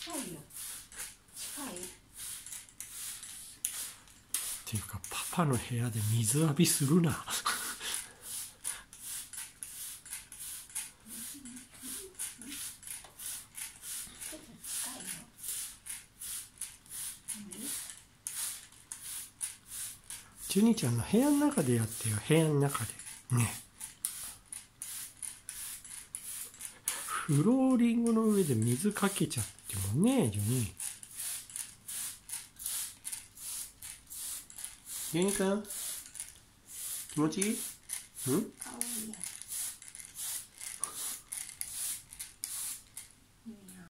いよ。近い。 っていうかパパの部屋で水浴びするな。ジュニちゃんの部屋の中でやってよ、部屋の中でね。フローリングの上で水かけちゃってもね、ジュニ。ジュニ君気持ちいい？うん？ かわいいやつ。